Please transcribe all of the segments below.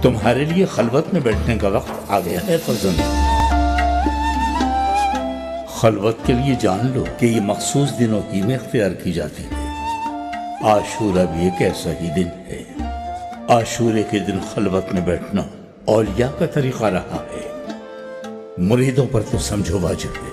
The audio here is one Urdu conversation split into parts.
تمہارے لیے خلوت میں بیٹھنے کا وقت آ گیا ہے فرزند۔ خلوت کے لیے جان لو کہ یہ مخصوص دنوں ہی میں اختیار کی جاتی ہے۔ عاشورہ بھی ایک ایسا ہی دن ہے۔ عاشورے کے دن خلوت میں بیٹھنا اولیاء کا طریقہ رہا ہے، مریدوں پر تو سمجھو واجب ہے۔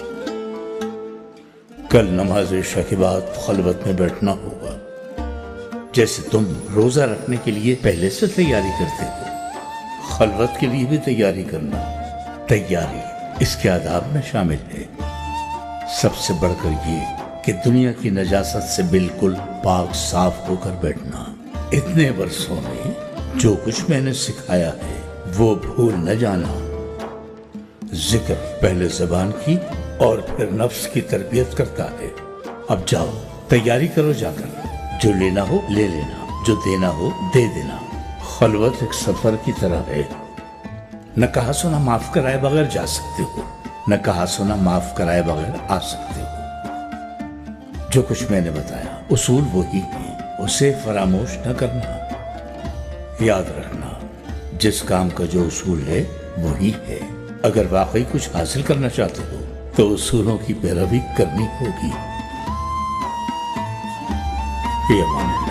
کل نماز عشاء کے بعد خلوت میں بیٹھنا ہوگا، جیسے تم روزہ رکھنے کے لیے پہلے سے تیاری کرتے ہو، خلوت کے لیے بھی تیاری کرنا۔ تیاری اس کے آداب میں شامل ہے، سب سے بڑھ کر یہ کہ دنیا کی نجاست سے بالکل پاک صاف ہو کر بیٹھنا۔ اتنے برسوں میں جو کچھ میں نے سکھایا ہے وہ بھول نہ جانا۔ ذکر پہلے زبان کی اور پھر نفس کی تربیت کرتا ہے۔ اب جاؤ تیاری کرو، جا کر جو لینا ہو لے لینا، جو دینا ہو دے دینا۔ خلوت ایک سفر کی طرح ہے، نہ کہا سنا معاف کرائے بغیر جا سکتے ہو، نہ کہا سنا معاف کرائے بغیر آ سکتے ہو۔ جو کچھ میں نے بتایا اصول وہی ہیں، اسے فراموش نہ کرنا۔ یاد رکھنا جس کام کا جو اصول ہے وہی ہے۔ اگر واقعی کچھ حاصل کرنا چاہتے ہو تو اصولوں کی پیروی کرنی ہوگی۔ یہ امان ہے۔